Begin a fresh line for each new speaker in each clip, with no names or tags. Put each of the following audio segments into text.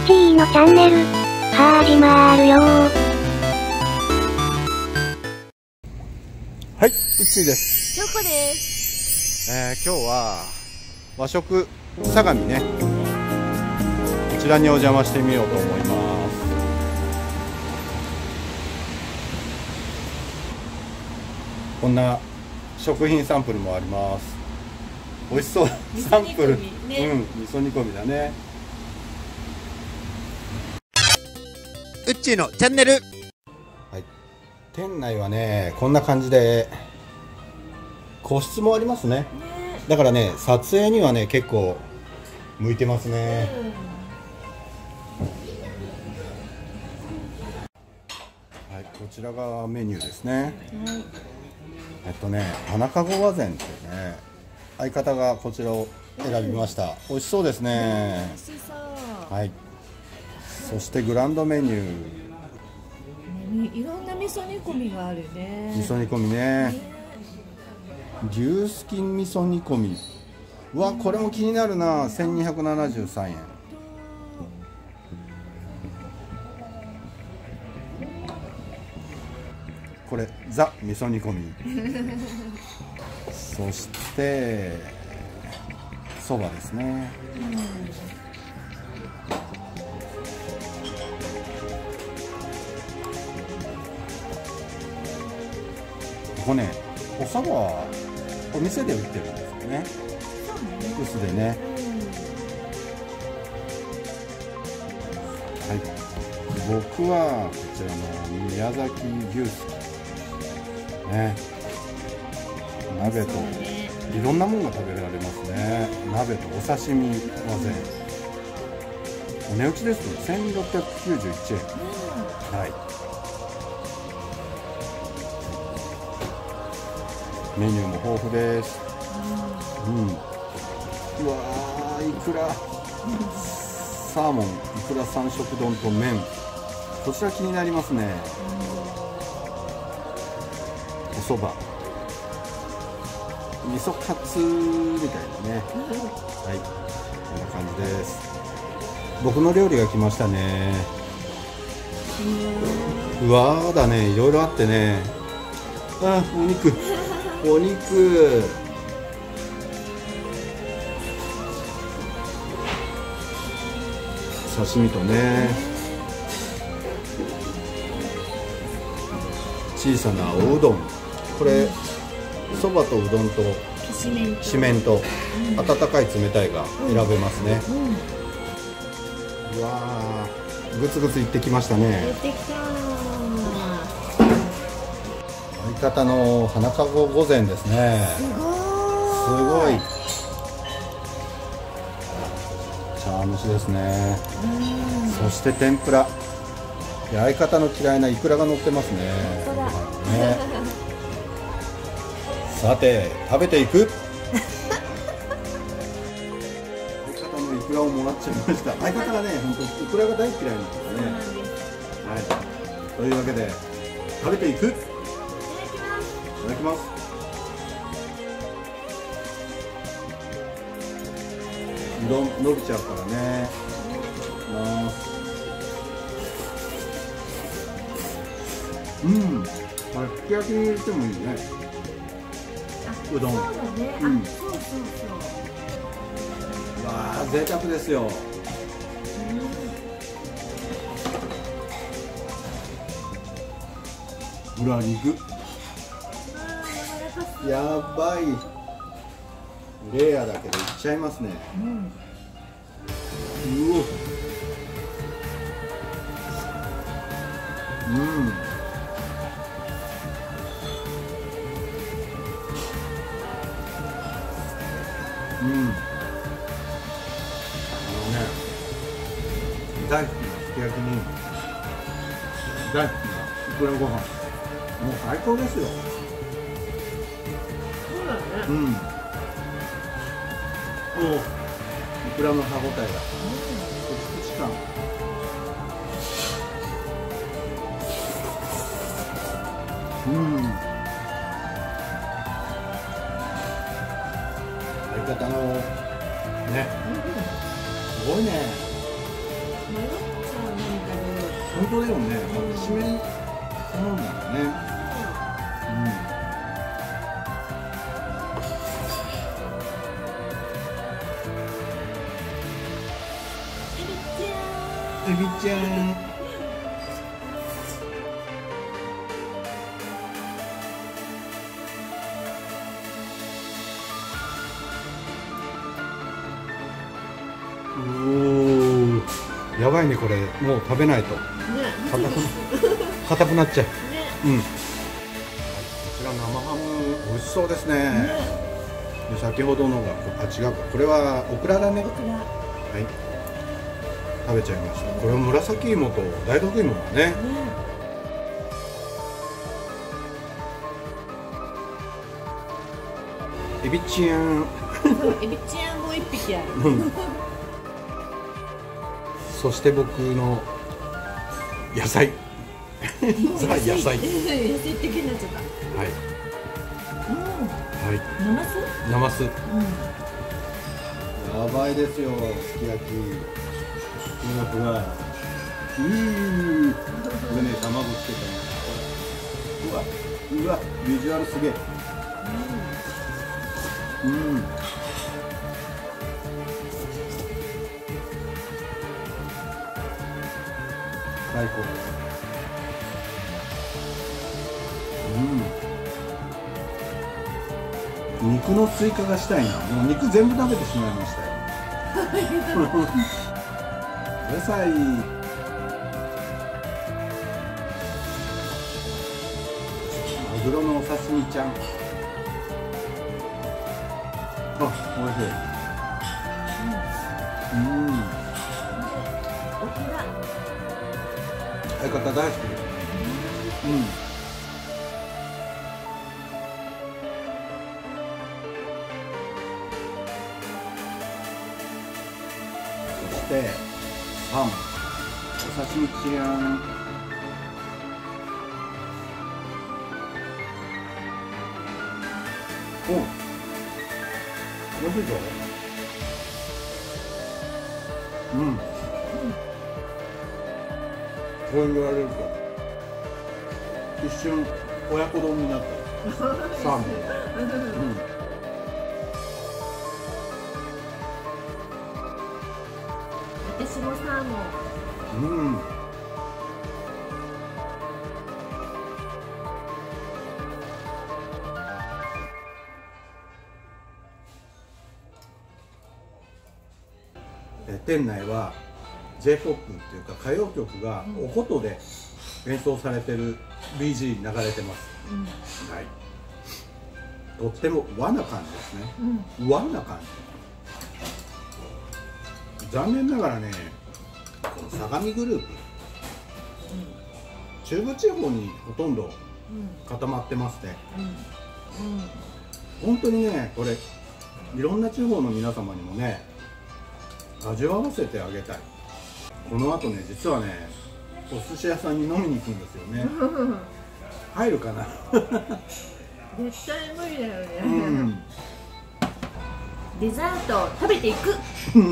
ッチーのチャンネル、始まるよ
はい、うっちーです。
ひょこです。
今日は和食相模ね、こちらにお邪魔してみようと思います。こんな食品サンプルもあります。美味しそうサンプル、
ね、
味噌煮込みだね。
うっちーのチャンネル。
はい、店内はねこんな感じで個室もありますね。だからね撮影にはね結構向いてますね。はい、こちらがメニューですね。花かご和膳ってね、相方がこちらを選びました。美味しそうですね。
美味しそう。
はい。そしてグランドメニュー。
いろんな味噌煮込みがあるね。
味噌煮込みね。牛すき味噌煮込み。うわ、これも気になるな。1273円。これザ味噌煮込み。そしてそばですね。ここね、おそばはお店で売ってるんですよね。薄でね。はい。僕はこちらの宮崎牛すきね。鍋といろんなものが食べられますね。鍋とお刺身和膳。お値打ちですと1691円。はい。メニューも豊富です。うわー、いくら、サーモン、いくら三色丼と麺、こちら気になりますね。おそば、味噌カツみたいなね。はい、こんな感じです。僕の料理が来ましたね。うわーだね、いろいろあってね。あ、お肉。お肉、刺身とね、小さなおうどん、これそばとうどんときしめんと温かい冷たいが選べますね。うわー、グツグツいってきましたね。相方の花かご御膳ですね。すごい茶蒸しですね。そして天ぷら、相方の嫌いなイクラが乗ってますね。さて食べていく。相方のイクラをもらっちゃいました。相方がね本当イクラが大嫌いなんですね。はい、というわけで食べていく。いただきます。うどん伸びちゃうからね。これすき焼きに入れてもいいね。うどん。わあ、贅沢ですよ。うわ、肉。やばい、レアだけどいっちゃいますね。うお、大好きなすき焼きに大好きないくらご飯、もう最高ですよ。お、いくらの歯ごたえが、プチプチ感。相方のね、すごいね。 本当だよね。締めそのもんなんだね。エビちゃん。やばいね、これもう食べないと硬くなっちゃう。うん。こちら生ハム美味しそうですね。で先ほどのが違うか、これはオクラだね。はい。食べちゃいました。これは紫芋と大学芋だね。エビちゃん。
エビちゃんも一匹ある。
そして僕の野菜ザ野菜
野菜的になっちゃった。
はいはい
ナマス？
ナマス、やばいですよ、すき焼き。これね、卵つけてうわビジュアルすげえ。最高。肉の追加がしたいな。もう肉全部食べてしまいましたよ。野菜。マグロのお刺身ちゃん。あ、おいしい。
オクラ。
相方大好きです。そしてサーモン、お刺身ちゃん。お、おいしいぞ。こう言われると一瞬親子丼になったサーモン。
私もサーモン。
店内は J-POP っていうか歌謡曲がお琴で演奏されてる BG 流れてます。はい。とっても和な感じですね。和な感じ。残念ながらね、この相模グループ、中部地方にほとんど固まってますね。本当にね、これいろんな地方の皆様にもね味わわせてあげたい。この後ね、実はね、お寿司屋さんに飲みに行くんですよね。入るかな。
絶対無理だよね。デザート食べていく。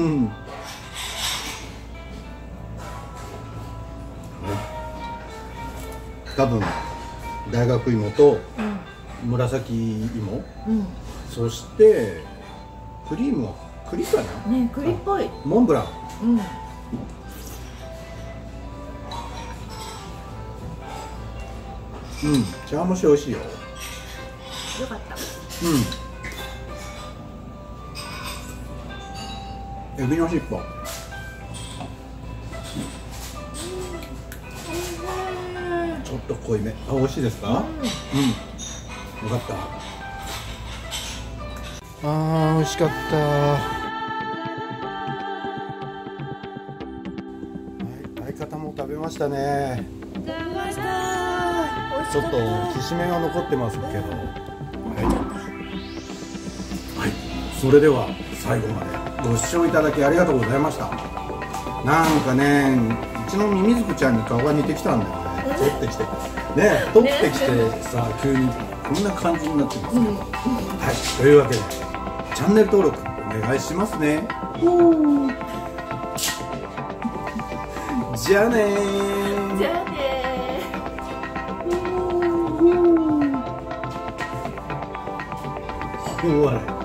多分大学芋と紫芋、そしてクリームは栗かな。
ね、栗っぽい。
モンブラン。茶碗蒸し美味しいよ。
よかった。
エビの尻尾。ちょっと濃いめ。あ、美味しいですか？よかった。美味しかった。相方も食べましたね。
食べました。
ちょっときしめんは残ってますけど、はい、それでは最後までご視聴いただきありがとうございました。なんかね、うちのミミズクちゃんに顔が似てきたんだよね。取ってきてさ、急にこんな感じになってます、はい、というわけでチャンネル登録お願いしますね。 じゃあねー。
じゃあねー。
終わり。